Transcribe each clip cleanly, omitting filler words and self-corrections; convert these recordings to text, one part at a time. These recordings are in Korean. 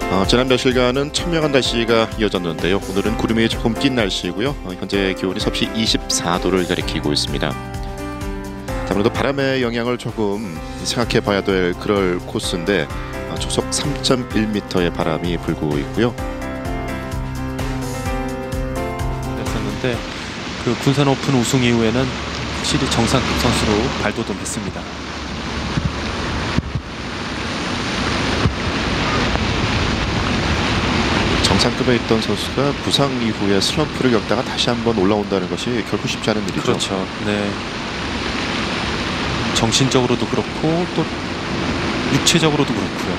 지난 며칠간은 천명한 날씨가 이어졌는데요. 오늘은 구름이 조금 낀 날씨이고요. 현재 기온이 섭씨 24도를 가리키고 있습니다. 아무래도 바람의 영향을 조금 생각해 봐야 될 그럴 코스인데 초속 3.1m의 바람이 불고 있고요. 했었는데 그 군산 오픈 우승 이후에는 확실히 정상급 선수로 발돋움했습니다. 정상급에 있던 선수가 부상 이후에 슬럼프를 겪다가 다시 한번 올라온다는 것이 결코 쉽지 않은 일이죠. 그렇죠. 네. 정신적으로도 그렇고 또 육체적으로도 그렇고요.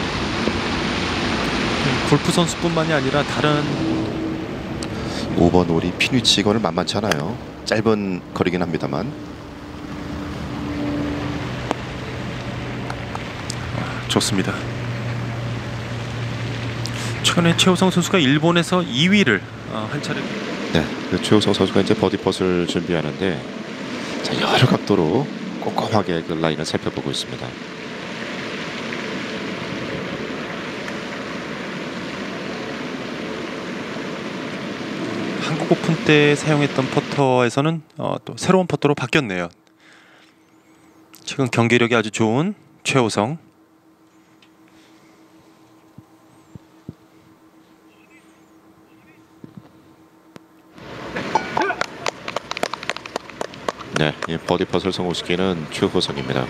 골프 선수뿐만이 아니라 다른 5번 홀이 핀 위치 이거는 만만치 않아요. 짧은 거리긴 합니다만. 좋습니다. 최근에 최우성 선수가 일본에서 2위를 한 차례. 네, 그 최우성 선수가 이제 버디 퍼스를 준비하는데 자, 여러 각도로 꼼꼼하게 그 라인을 살펴보고 있습니다. 한국 오픈 때 사용했던 퍼터에서는 또 새로운 퍼터로 바뀌었네요. 지금 경기력이 아주 좋은 최우성. 네, 이 버디 퍼스를 성공시키는 최우성입니다.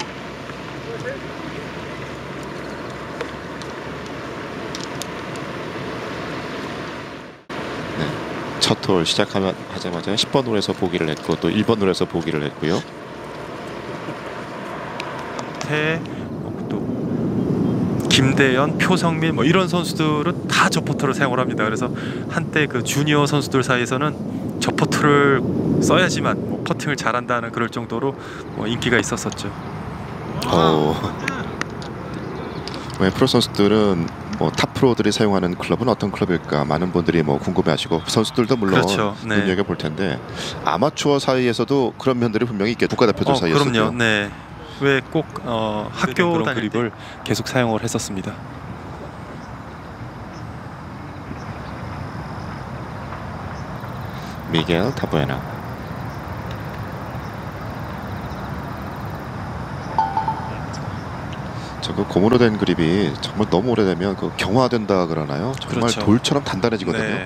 첫 홀 시작하자마자 10번 홀에서 보기를 했고 또 1번 홀에서 보기를 했고요. 또 김대현, 표성민 뭐 이런 선수들은 다 저 퍼터를 사용을 합니다. 그래서 한때 그 주니어 선수들 사이에서는 저 퍼터를 써야지만 뭐 퍼팅을 잘한다는 그럴 정도로 뭐 인기가 있었었죠. 왜 프로 선수들은 탑 프로들이 사용하는 클럽은 어떤 클럽일까 많은 분들이 궁금해하시고 선수들도 물론 그렇죠. 네. 눈여겨볼 텐데 아마추어 사이에서도 그런 면들이 분명히 있게 국가대표들 사이에서도. 그럼요. 네. 왜 꼭 학교 다닐 그립을 계속 사용을 했었습니다. 미겔 타부에나. 그 고무로 된 그립이 정말 너무 오래되면 그 경화된다 그러나요? 정말 그렇죠. 돌처럼 단단해지거든요. 네.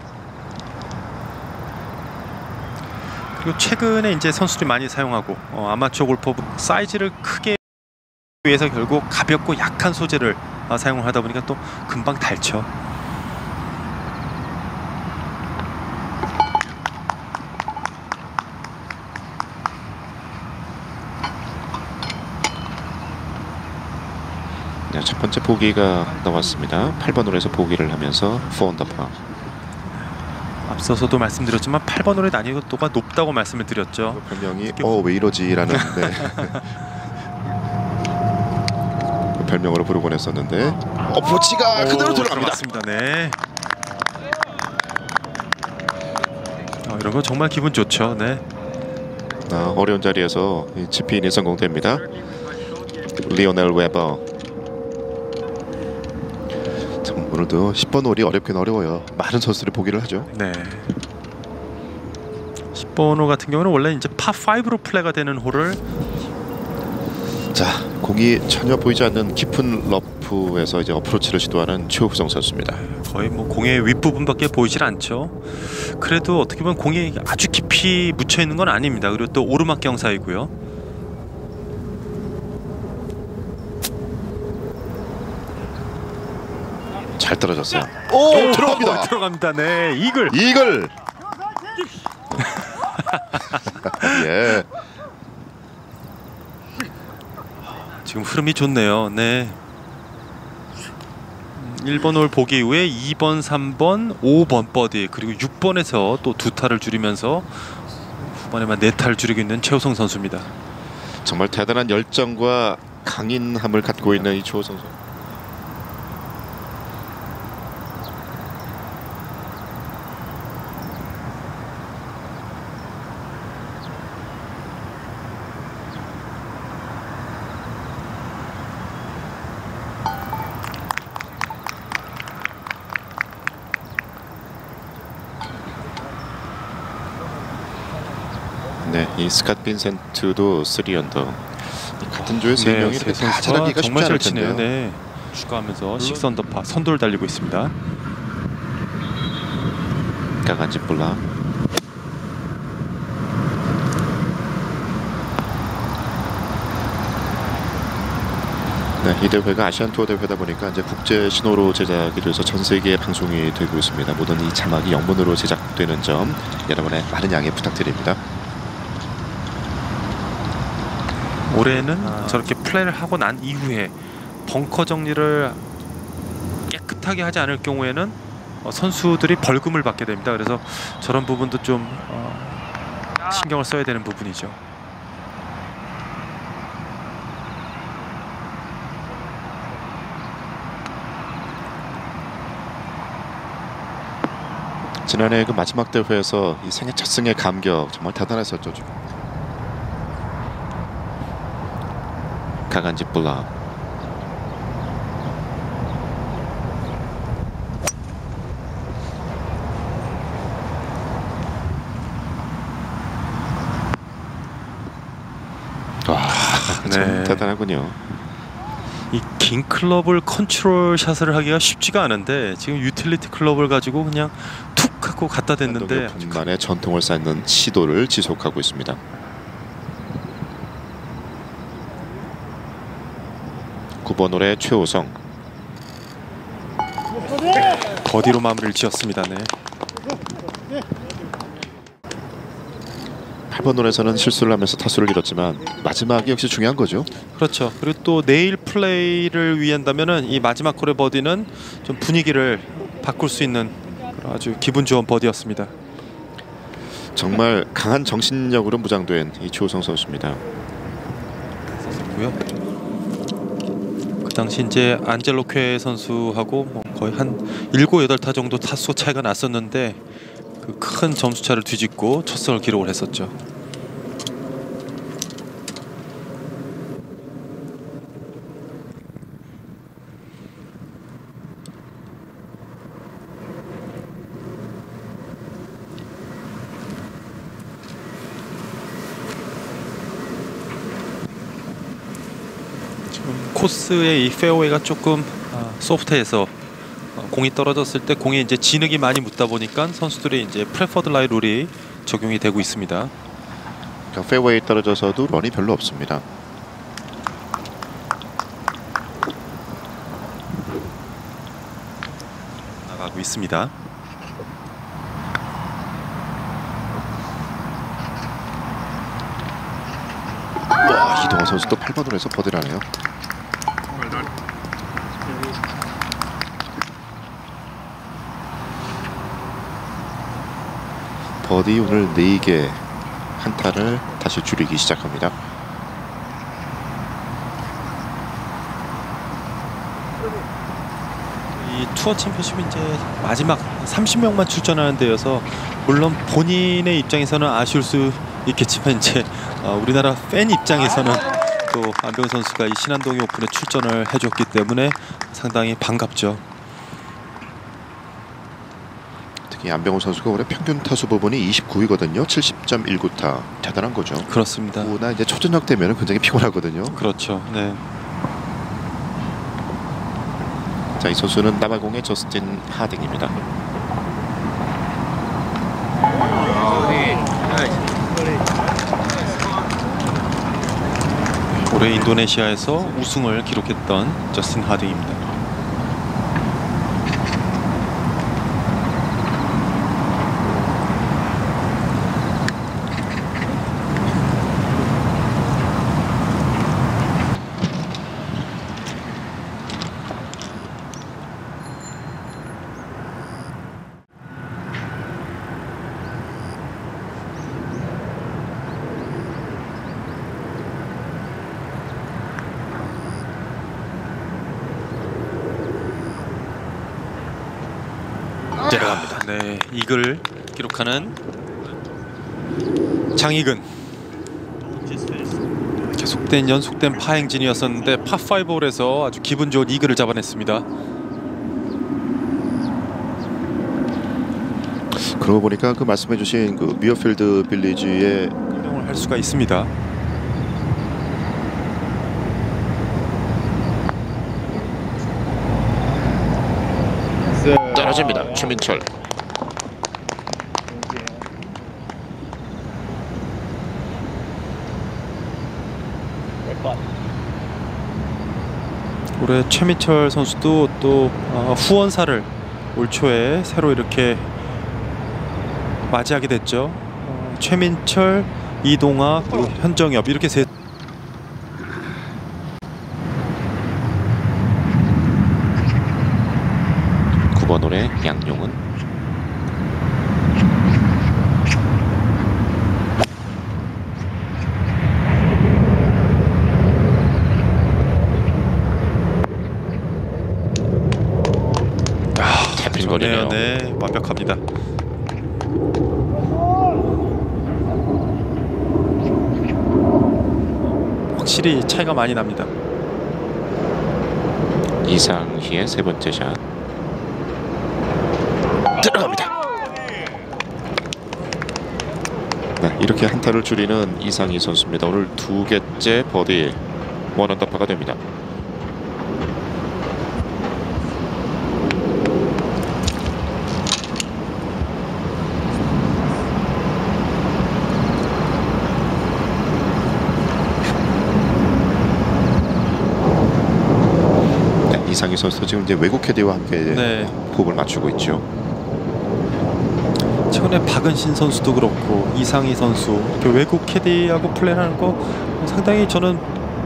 그리고 최근에 이제 선수들이 많이 사용하고 아마추어 골퍼 사이즈를 크게 위해서 결국 가볍고 약한 소재를 사용을 하다 보니까 또 금방 닳죠. 네, 첫 번째 보기가 나왔습니다. 8번 홀에서 보기를 하면서 4언더파. 앞서서도 말씀드렸지만 8번 홀의 난이도가 높다고 말씀을 드렸죠. 별명이 왜 이러지라는 그 별명으로 부르곤 했었는데 어프로치가 그대로 들어갑니다. 네. 이런 거 정말 기분 좋죠. 네. 어려운 자리에서 치핀이 성공됩니다. 리오넬 웨버. 오늘도 10번 홀이 어렵긴 어려워요. 많은 선수들이 보기를 하죠. 네. 10번 홀 같은 경우는 원래 이제 파5로 플레이가 되는 홀을 자, 공이 전혀 보이지 않는 깊은 러프에서 이제 어프로치를 시도하는 최우성 선수입니다. 거의 뭐 공의 윗부분밖에 보이질 않죠. 그래도 어떻게 보면 공이 아주 깊이 묻혀 있는 건 아닙니다. 그리고 또 오르막 경사이고요. 잘 떨어졌어요. 오, 들어갑니다. 들어갑니다. 네, 이글. 예. 지금 흐름이 좋네요. 네. 1번 홀 보기 이후에 2번, 3번, 5번 버디 그리고 6번에서 또 2타를 줄이면서 후반에만 4타를 줄이고 있는 최우성 선수입니다. 정말 대단한 열정과 강인함을 갖고 있는 이 최우성 선수. 이 스캇 빈센트도 3언더. 같은 조에 세 명이 세 다 선수가 잘하기가 쉽지 정말 않을 잘 치네요. 텐데요. 네. 추가하면서 6언더파 선두를 달리고 있습니다. 강한지 볼라. 네, 이 대회가 아시안 투어 대회다 보니까 이제 국제 신호로 제작이 돼서 전 세계에 방송이 되고 있습니다. 모든 이 자막이 영문으로 제작되는 점 여러분의 많은 양해 부탁드립니다. 올해는 저렇게 플레이를 하고 난 이후에 벙커 정리를 깨끗하게 하지 않을 경우에는 선수들이 벌금을 받게 됩니다. 그래서 저런 부분도 좀 신경을 써야 되는 부분이죠. 지난해 그 마지막 대회에서 이 생애 첫 승의 감격 정말 대단했었죠. 강한지 볼라. 와, 참 네. 대단하군요. 이 긴 클럽을 컨트롤 샷을 하기가 쉽지가 않은데 지금 유틸리티 클럽을 가지고 그냥 툭 하고 갖다 댔는데 분만의 전통을 쌓는 시도를 지속하고 있습니다. (9번) 홀의 최우성. 버디로 마무리를 지었습니다. 네. 8번 홀에서는 실수를 하면서 타수를 잃었지만 마지막이 역시 중요한 거죠. 그렇죠. 그리고 또 내일 플레이를 위한다면은 이 마지막 홀의 버디는 좀 분위기를 바꿀 수 있는 아주 기분 좋은 버디였습니다. 정말 강한 정신력으로 무장된 이 최우성 선수입니다. 그 당시 이제 안젤로 쾌 선수하고 뭐 거의 한 7, 8타 정도 타수 차이가 났었는데 그 큰 점수 차를 뒤집고 첫 승을 기록을 했었죠. 지금 코스의 이 페어웨이가 조금 소프트해서 공이 떨어졌을 때 공에 이제 진흙이 많이 묻다 보니까 선수들이 이제 프레퍼드 라이 룰이 적용이 되고 있습니다. 그러니까 페어웨이 떨어져서도 런이 별로 없습니다. 나가고 있습니다. 와, 이동호 선수도 8번 홀에서 버디를 하네요. 버디 오늘 4개 한타를 다시 줄이기 시작합니다. 이 투어 챔피언십이 이제 마지막 30명만 출전하는 데여서 물론 본인의 입장에서는 아쉬울 수 있겠지만 이제 우리나라 팬 입장에서는 또 안병훈 선수가 이 신안동이 오픈에 출전을 해줬기 때문에 상당히 반갑죠. 특히 안병호 선수가 올해 평균 타수 부분이 29위거든요. 70.19타. 대단한 거죠. 그렇습니다. 나 이제 초저녁 되면 굉장히 피곤하거든요. 그렇죠. 네. 자, 이 선수는 남아공의 저스틴 하딩입니다. 올해 인도네시아에서 우승을 기록했던 저스틴 하딩입니다. 내려갑니다. 네, 이글 기록하는 장익은 계속된 연속된 파행진이었었는데 파5 홀에서 아주 기분 좋은 이글을 잡아냈습니다. 그러고 보니까 그 말씀해주신 그 미어필드 빌리지의 할 수가 있습니다. 떨어집니다. 최민철. 올해 최민철 선수도 또 후원사를 올 초에 새로 이렇게 맞이하게 됐죠. 최민철, 이동아, 그리고 현정엽 이렇게 세. 9번 홀에 양용은. 잡힌 거리네요. 네, 완벽합니다. 확실히 차이가 많이 납니다. 이상희의 세 번째 샷 들어갑니다. 네, 이렇게 한타를 줄이는 이상희 선수입니다. 오늘 두 개째 버디 원언더파가 됩니다. 이상희 선수 지금 이제 외국 캐디와 함께 네. 호흡을 맞추고 있죠. 최근에 박은신 선수도 그렇고 이상희 선수 이렇게 외국 캐디하고 플레이하는 거 상당히 저는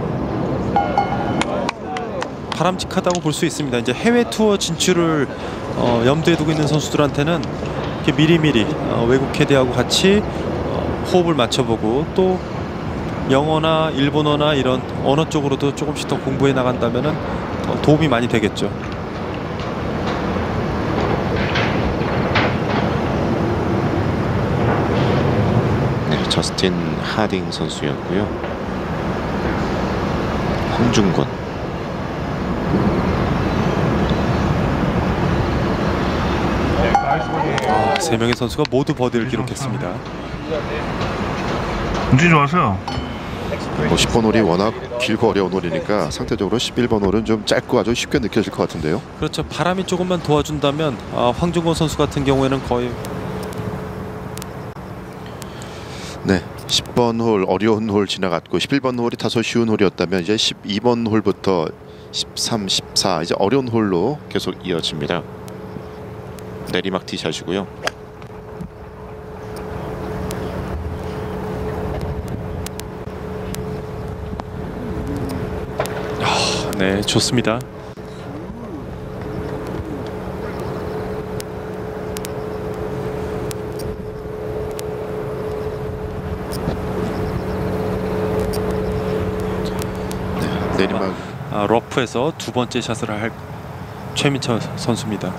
바람직하다고 볼 수 있습니다. 이제 해외 투어 진출을 염두에 두고 있는 선수들한테는 이렇게 미리미리 외국 캐디하고 같이 호흡을 맞춰보고 또 영어나 일본어나 이런 언어 쪽으로도 조금씩 더 공부해 나간다면은 도움이 많이 되겠죠. 네, 저스틴 하딩 선수였고요. 홍준권. 세 명의 선수가 모두 버디를 기록했습니다. 운치 좋았어요. 뭐 10번 홀이 워낙 길고 어려운 홀이니까 상대적으로 11번 홀은 좀 짧고 아주 쉽게 느껴질 것 같은데요. 그렇죠. 바람이 조금만 도와준다면 황준권 선수 같은 경우에는 거의 네, 10번 홀 어려운 홀 지나갔고 11번 홀이 다소 쉬운 홀이었다면 이제 12번 홀부터 13, 14 이제 어려운 홀로 계속 이어집니다. 내리막 티샷이고요. 네, 좋습니다. 네, 내리막 러프에서 두 번째 샷을 할 최민철 선수입니다.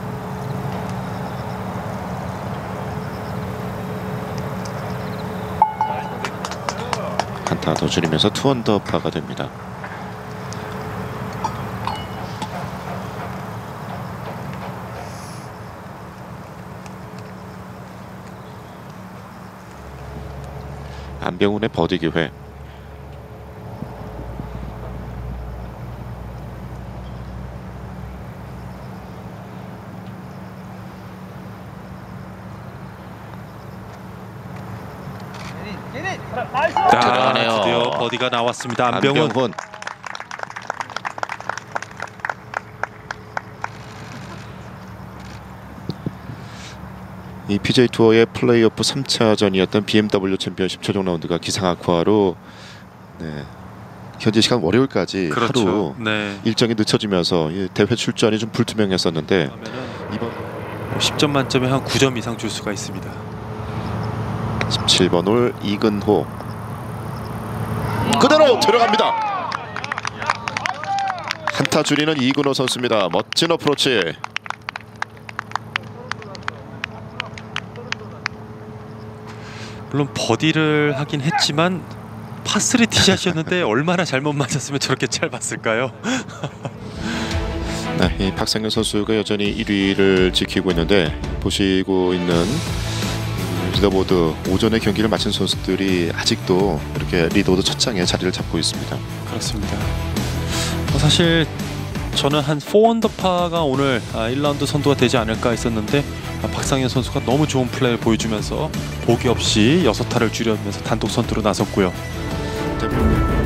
한타 더 줄이면서 투언더파가 됩니다. 안병훈의 버디 기회. 들어가네요. 드디어 버디가 나왔습니다. 안병훈. 이 PJ 투어의 플레이오프 3차전이었던 BMW 챔피언십 최종 라운드가 기상악화로 네, 현지 시간 월요일까지 그렇죠. 하루 네. 일정이 늦춰지면서 이 대회 출전이 좀 불투명했었는데 이번 10점 만점에 한 9점 이상 줄 수가 있습니다. 17번 홀 이근호 그대로 들어갑니다. 한타 줄이는 이근호 선수입니다. 멋진 어프로치. 물론 버디를 하긴 했지만 파3 티샷이었는데 얼마나 잘못 맞았으면 저렇게 짧았을까요? 네, 이 박상현 선수가 여전히 1위를 지키고 있는데 보시고 있는 리더보드 오전에 경기를 마친 선수들이 아직도 이렇게 리더보드 첫 장에 자리를 잡고 있습니다. 그렇습니다. 사실 저는 한 4언더파가 오늘 1라운드 선두가 되지 않을까 했었는데 박상현 선수가 너무 좋은 플레이를 보여주면서 보기 없이 6타를 줄여면서 단독 선두로 나섰고요. 자,